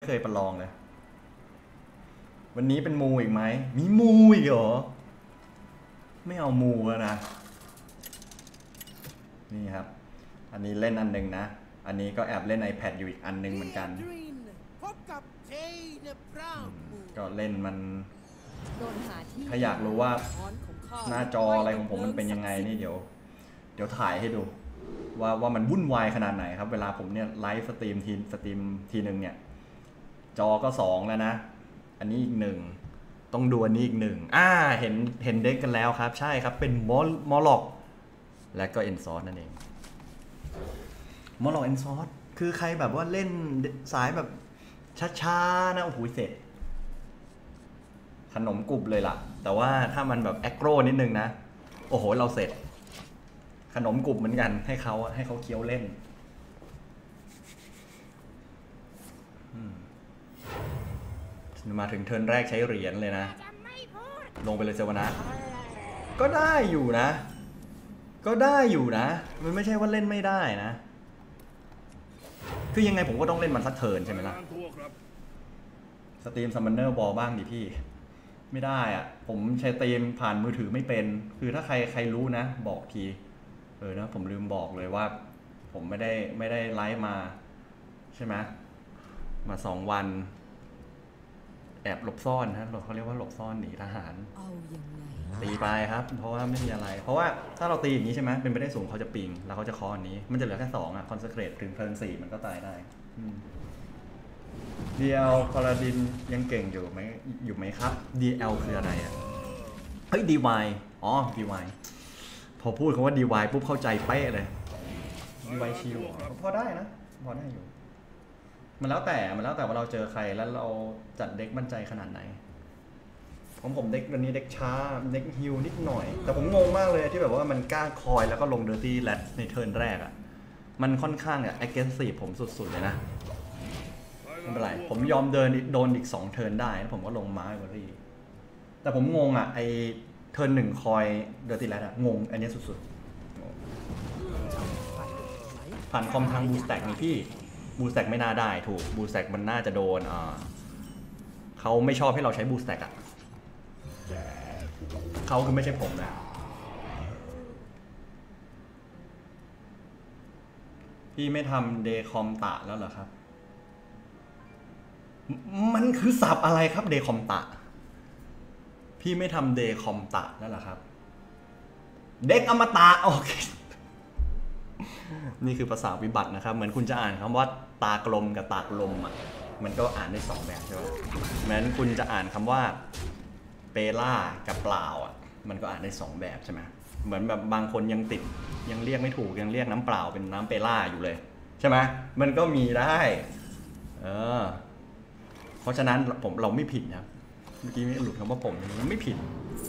เคยประลองเลยวันนี้เป็นมูอีกไหมมีมูอีกเหรอไม่เอามูแล้วนะนี่ครับอันนี้เล่นอันหนึ่งนะอันนี้ก็แอบเล่น iPad อยู่อีกอันหนึ่งเหมือนกันก็เล่นมันถ้าอยากรู้ว่าหน้าจออะไรของผมมันเป็นยังไงนี่เดี๋ยวถ่ายให้ดูว่ามันวุ่นวายขนาดไหนครับเวลาผมเนี่ยไลฟ์สตรีมทีนึงเนี่ยจอก็2แล้วนะอันนี้อีก1ต้องดูอันนี้อีก1เห็นเด็กกันแล้วครับใช่ครับเป็นมอลล็อกและก็เอ็นซอสนั่นเองมอลล็อกเอ็นซอสคือใครแบบว่าเล่นสายแบบช้าๆนะโอ้โหเสร็จขนมกรุบเลยล่ะแต่ว่าถ้ามันแบบแอคโรนิดนึงนะโอ้โหเราเสร็จขนมกรุบเหมือนกันให้เขาเคี้ยวเล่นมาถึงเทิร์นแรกใช้เหรียญเลยนะลงไปเลยเซวนะก็ได้อยู่นะมันไม่ใช่ว่าเล่นไม่ได้นะคือยังไงผมก็ต้องเล่นมันสักเทิร์นใช่ไหมล่ะสตรีมซัมมอนเนอร์บอลบ้างดิพี่ไม่ได้อะผมใช้สตรีมผ่านมือถือไม่เป็นคือถ้าใครรู้นะบอกทีนะผมลืมบอกเลยว่าผมไม่ได้ไลฟ์มาใช่ไหมมา2 วันแอบหลบซ่อนฮะเขาเรียกว่าหลบซ่อนหนีทหารตีไปครับเพราะว่าไม่มีอะไรเพราะว่าถ้าเราตีอย่างนี้ใช่ไหมเป็นไปได้สูงเขาจะปิงแล้วเขาจะคออันนี้มันจะเหลือแค่2คอนเซนเทรตถึงเทิร์น4มันก็ตายได้DL พาราดินยังเก่งอยู่ไหมครับ DL คืออะไรอ่ะเฮ้ย DY อ๋อ DY พอพูดคำว่า DY ปุ๊บเข้าใจเป๊ะเลย DY ชิลพอได้นะพอได้อยู่มันแล้วแต่ว่าเราเจอใครแล้วเราจัดเด็กมั่นใจขนาดไหนของผมเด็กวันนี้เด็กช้าเด็กฮิลนิดหน่อยแต่ผมงงมากเลยที่แบบว่ามันกล้าคอยแล้วก็ลงเดอร์ตี้แรดในเทิร์นแรกอ่ะมันค่อนข้างaggressive ผมสุดๆเลยนะไม่เป็นไรผมยอมโดนอีก2เทิร์นได้แล้วผมก็ลงม้าเบอรี่แต่ผมงงอ่ะไอเทิร์น1คอยเดอร์ตี้แรดอ่ะงงอันนี้สุดๆผ่านคอมทางบูสแต็กนี่พี่บูสแต็กไม่น่าได้ถูกบูสแต็กมันน่าจะโดนเขาไม่ชอบให้เราใช้บูสแต็กอ่ะเขาคือไม่ใช่ผมนะพี่ไม่ทำเดคอมตะแล้วเหรอครับมันคือศัพท์อะไรครับเดคอมตะพี่ไม่ทำเดคอมตะแล้วเหรอครับเด็กอมตะโอเคนี่คือภาษาวิบัตินะครับเหมือนคุณจะอ่านคำว่าตากลมกับตากลมอ่ะมันก็อ่านได้2แบบใช่ไหมเหมือนคุณจะอ่านคำว่าเปล่ากับเปล่าอ่ะมันก็อ่านได้2แบบใช่ไหมเหมือนแบบบางคนยังเรียกไม่ถูกยังเรียกน้ำเปล่าเป็นน้ำเปล่าอยู่เลยใช่ไหมมันก็มีได้เพราะฉะนั้นเราไม่ผิดนะเมื่อกี้หลุดคำว่าผมไม่ผิด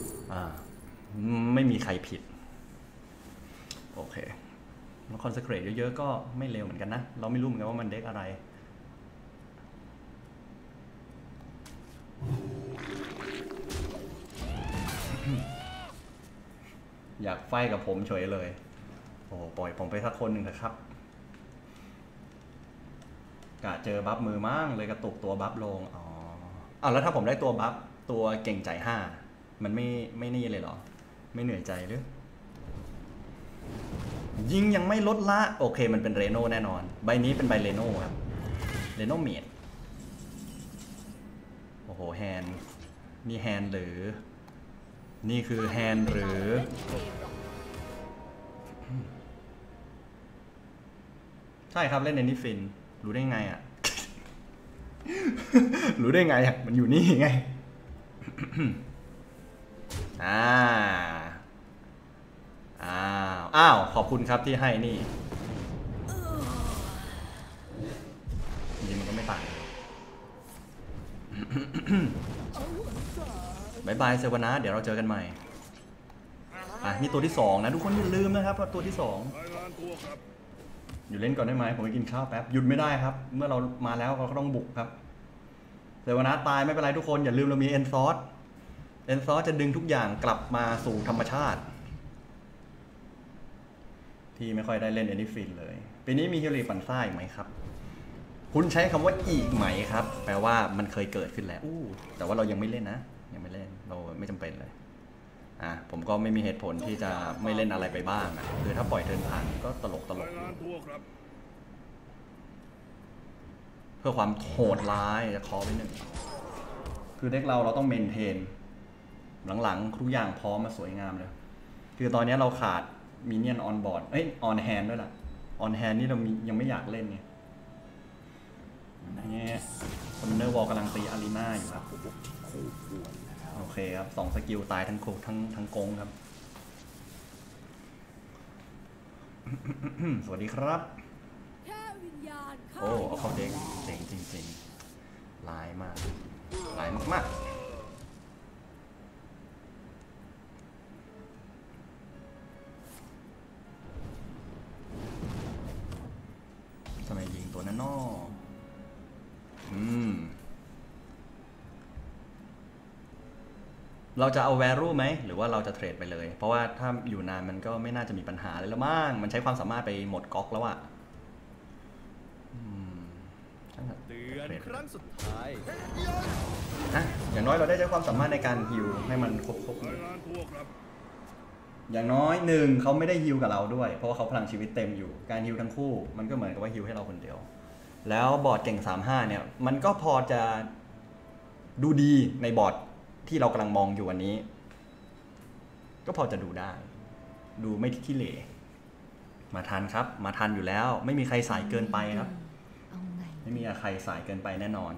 ไม่มีใครผิดโอเคแล้วคอนเซนเทรตเยอะๆก็ไม่เร็วเหมือนกันนะเราไม่รู้เหมือนกันว่ามันเด็กอะไรอยากไฟกับผมเฉยเลยโอ้ปล่อยผมไปสักคนหนึ่งเถอะครับกะเจอบัฟมือมั่งเลยกระตุกตัวบัฟลงแล้วถ้าผมได้ตัวบัฟตัวเก่งใจ5มันไม่นี่เลยเหรอไม่เหนื่อยใจหรือยิงยังไม่ลดละโอเคมันเป็นเรโน่แน่นอนใบนี้เป็นใบเรโน่ครับเรโน่เมียดโอ้โหแฮนนี่แฮนหรือนี่คือแฮนหรือใช่ครับเล่นในนี่ฟินรู้ได้ไงอ่ะ รู้ได้ไงอ่ะมันอยู่นี่ไง อ้าวขอบคุณครับที่ให้นี่จริงมันก็ไม่ต่างบายบายเซวนะเดี๋ยวเราเจอกันใหม่นี่ตัวที่2นะทุกคนอย่าลืมนะครับว่าตัวที่2อยู่เล่นก่อนได้ไหมผมไปกินข้าวแป๊บหยุดไม่ได้ครับเมื่อเรามาแล้วเราก็ต้องบุกครับเซวนะตายไม่เป็นไรทุกคนอย่าลืมเรามีเอ็นซอสจะดึงทุกอย่างกลับมาสู่ธรรมชาติที่ไม่ค่อยได้เล่นแอนิฟินเลยปีนี้มีฮิลลี่ปั่นซ่าอีกไหมครับคุณใช้คำว่าอีกไหมครับแปลว่ามันเคยเกิดขึ้นแล้วแต่ว่าเรายังไม่เล่นนะยังไม่เล่นเราไม่จำเป็นเลยผมก็ไม่มีเหตุผลที่จะไม่เล่นอะไรไปบ้างคือถ้าปล่อยเทิร์นผ่านก็ตลกเพื่อความโหดร้ายจะคอไปหนึ่งคือเด็กเราต้องเมนเทนหลังๆทุกอย่างพร้อมมาสวยงามเลยคือตอนนี้เราขาดมินเนี่ยนออนบอร์ดออนแฮนด้วยล่ะออนแฮนนี่เรายังไม่อยากเล่นไงเนี่ยคอมเนอร์วอลกำลังตีอารีนาอยู่ครับโอเคครับ2 สกิลตายทั้งโคทั้งโกงครับ สวัสดีครับโอ้เอาเข้าเด็กเจ๋งจริงๆลายมากลายมากทำไมยิงตัวนั้นนอเราจะเอา value ไหมหรือว่าเราจะเทรดไปเลยเพราะว่าถ้าอยู่นานมันก็ไม่น่าจะมีปัญหาเลยละมั้งมันใช้ความสามารถไปหมดก๊อกแล้วอะเตือนครั้งสุดท้ายอย่างน้อยเราได้ใช้ความสามารถในการฮิลให้มันครบอย่างน้อยหนึ่งเขาไม่ได้ฮิลกับเราด้วยเพราะว่าเขาพลังชีวิตเต็มอยู่การฮิลทั้งคู่มันก็เหมือนกับว่าฮิลให้เราคนเดียวแล้วบอร์ดเก่ง35เนี่ยมันก็พอจะดูดีในบอร์ดที่เรากำลังมองอยู่วันนี้ก็พอจะดูได้ดูไม่ขี้เหร่มาทันครับมาทันอยู่แล้วไม่มีใครสายเกินไปครับไม่มีใครสายเกินไปแน่นอน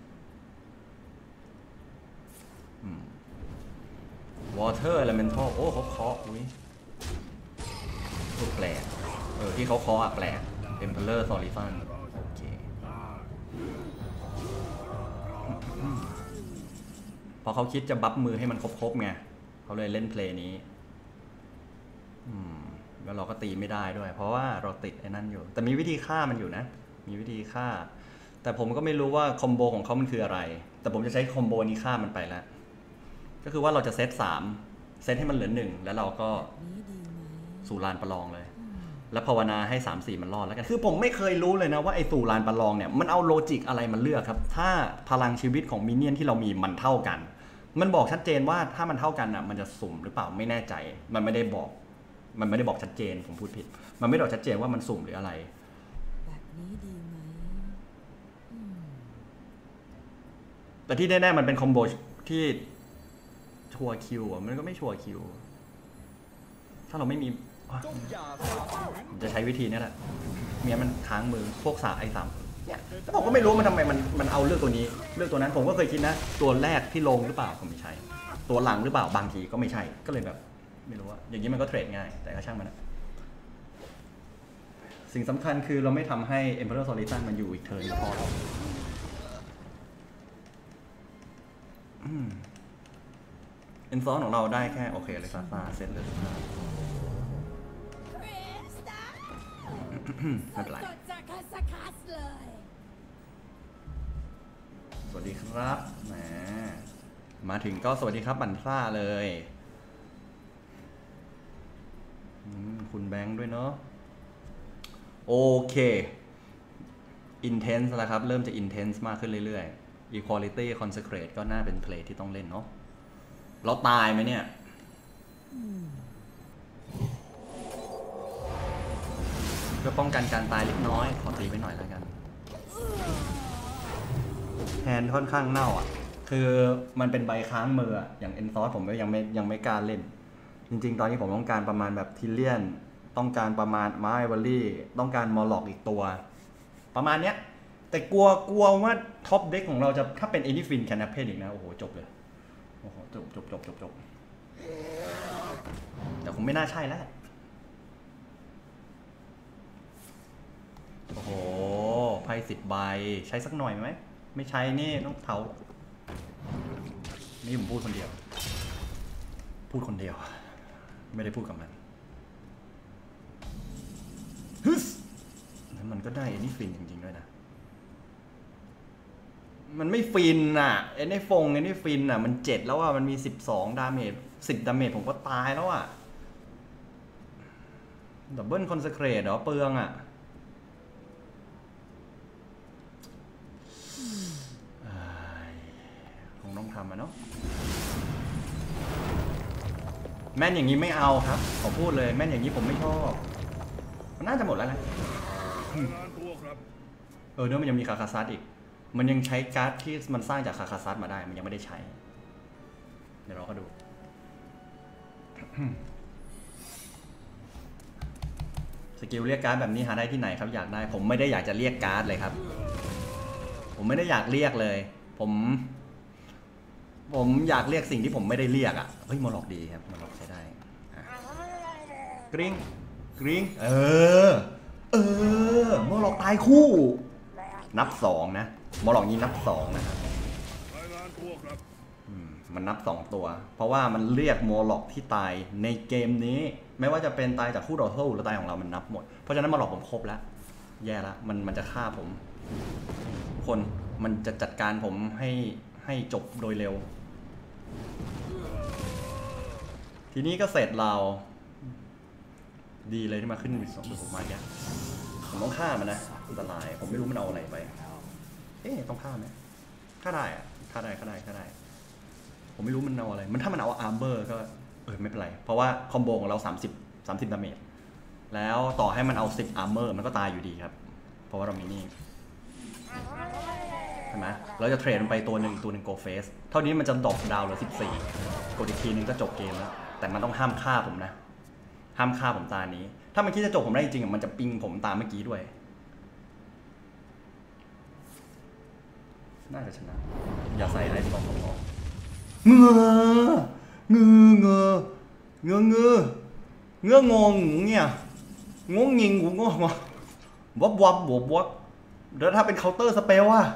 Water Elemental โอ้เขาเคาะอุ้ยแปลกที่เขาเคาะแปลก Emperor Solifan โอเคพอเขาคิดจะบัฟมือให้มันครบๆไงเขาเลยเล่นเพลย์นี้แล้วเราก็ตีไม่ได้ด้วยเพราะว่าเราติดไอ้นั่นอยู่แต่มีวิธีฆ่ามันอยู่นะมีวิธีฆ่าแต่ผมก็ไม่รู้ว่าคอมโบของเขามันคืออะไรแต่ผมจะใช้คอมโบนี้ฆ่ามันไปแล้วก็คือว่าเราจะเซต3เซตให้มันเหลือ1แล้วเราก็สู่ลานประลองเลยแล้วภาวนาให้3-4มันรอดแล้วกันคือผมไม่เคยรู้เลยนะว่าไอ้สู่ลานประลองเนี่ยมันเอาโลจิกอะไรมันเลือกครับถ้าพลังชีวิตของมินเนี่ยนที่เรามีมันเท่ากันมันบอกชัดเจนว่าถ้ามันเท่ากันอ่ะมันจะสุ่มหรือเปล่าไม่แน่ใจมันไม่ได้บอกชัดเจนผมพูดผิดมันไม่ได้บอกชัดเจนว่ามันสุ่มหรืออะไรแบบนี้ดีไหมแต่ที่แน่ๆมันเป็นคอมโบที่ชัวร์คิวมันก็ไม่ชัวร์คิวถ้าเราไม่มีจะใช้วิธีนี้แหละเมียมันค้างมือพวก3เนี่ยแต่ผมก็ไม่รู้มันทำไมมันเอาเลือกตัวนี้เลือกตัวนั้นผมก็เคยคิดนะตัวแรกที่ลงหรือเปล่าก็ไม่ใช่ตัวหลังหรือเปล่าบางทีก็ไม่ใช่ก็เลยแบบไม่รู้ว่าอย่างนี้มันก็เทรดง่ายแต่ก็ช่างมันนะสิ่งสำคัญคือเราไม่ทำให้ Emperor Solitan มันอยู่อีกเทิร์นพอแล้วเอนซอนของเราได้แค่โอเคเลยซาเสร็จเลยไม่เป็นไรสวัสดีครับแหมมาถึงก็สวัสดีครับบันซ่าเลยคุณแบงค์ด้วยเนาะโอเค intense แล้วครับเริ่มจะ intense มากขึ้นเรื่อยๆ equality consecrate ก็น่าเป็นเพลย์ที่ต้องเล่นเนาะเราตายไหมเนี่ยเพื่อป้องกันการตายเล็กน้อยขอตีไปหน่อยแล้วกันแฮนด์ค่อนข้างเน่าคือมันเป็นใบค้างมืออย่างเอนซอสผมก็ยังไม่กล้าเล่นจริงๆตอนนี้ผมต้องการประมาณแบบทิลเลียนต้องการประมาณมาไอวอรี่ต้องการมอลล็อกอีกตัวประมาณเนี้ยแต่กลัวว่าท็อปเด็กของเราจะถ้าเป็นเอนิฟินแคนนาเพนอีกนะโอ้โหจบเลยโอ้โหจบแต่คงไม่น่าใช่แล้วโอ้โหไพ่10 ใบใช้สักหน่อยไหมไม่ใช้นี่ต้องเผานี่ผมพูดคนเดียวไม่ได้พูดกับมันแล้วมันก็ได้เอนี่ฟินจริงๆด้วยนะมันไม่ฟินอ่ะเอนี่ฟินอ่ะมัน7แล้วอ่ะมันมี12ดาเมจ10ดาเมจผมก็ตายแล้วอ่ะดับเบิลคอนเซเครตเหรอเปลืองอ่ะทำอะเนาะแม่นอย่างนี้ไม่เอาครับผมพูดเลยแม่นอย่างนี้ผมไม่ชอบมันน่าจะหมดแล้วนะเนื้อมันยังมีคาคาซัสอีกมันยังใช้การ์ดที่มันสร้างจากคาคาซัสมาได้มันยังไม่ได้ใช้เดี๋ยวเราก็ดู สกิลเรียกการ์ดแบบนี้หาได้ที่ไหนครับอยากได้ผมไม่ได้อยากจะเรียกการ์ดเลยครับผมไม่ได้อยากเรียกเลยผมอยากเรียกสิ่งที่ผมไม่ได้เรียกอ่ะเฮ้ยมอลล็อกดีครับมอลล็อกใช้ได้กริ๊งกริ๊งมอลล็อกตายคู่นับ2นะมอลล็อกนี้นับ2นะครับมันนับ2ตัวเพราะว่ามันเรียกมอลล็อกที่ตายในเกมนี้ไม่ว่าจะเป็นตายจากคู่ต่อสู้หรือตายของเรามันนับหมดเพราะฉะนั้นมอลล็อกผมครบแล้วแย่ละมันจะฆ่าผมคนมันจะจัดการผมให้จบโดยเร็วทีนี้ก็เสร็จเราดีเลยที่มาขึ้นวิส2ผมมาแกผมต้องฆ่ามันนะอันตรายผมไม่รู้มันเอาอะไรไปต้องฆ่าไหมฆ่าได้อะฆ่าได้ผมไม่รู้มันเอาอะไรมันถ้ามันเอาอาร์เบอร์ก็ไม่เป็นไรเพราะว่าคอมโบของเรา30ดาเมจแล้วต่อให้มันเอา10อาร์เมอร์มันก็ตายอยู่ดีครับเพราะว่าเรามีนี่ใช่ไหมเราจะเทรดมันไปตัวหนึ่งโกเฟสเท่านี้มันจะดรอปดาวเหลือ14กดอีกทีนึงก็จบเกมแล้วแต่มันต้องห้ามฆ่าผมนะห้ามฆ่าผมตานี้ถ้ามันคิดจะจบผมได้จริงมันจะปิงผมตามเมื่อกี้ด้วยน่าจะชนะอย่าใส่ไอ้ที่บอกผมออกเงงงเนี่ยงงยิงกูงงวับแล้วถ้าเป็นเคาน์เตอร์สเปลอะ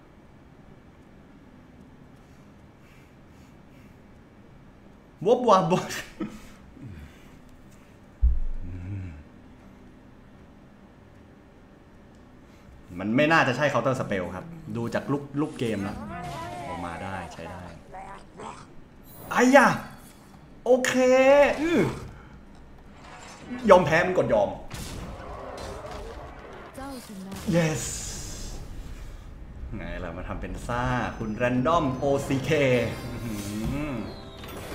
วับมันไม่น่าจะใช่เคาน์เตอร์สเปลครับดูจากลูกเกมแล้วออกมาได้ใช้ได้ไอ้ยะโอเคยอมแพ้มันกดยอม yes ไงล่ะมาทำเป็นซ่าคุณแรนดอม OCK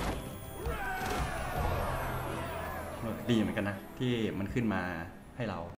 ดีเหมือนกันนะที่มันขึ้นมาให้เรา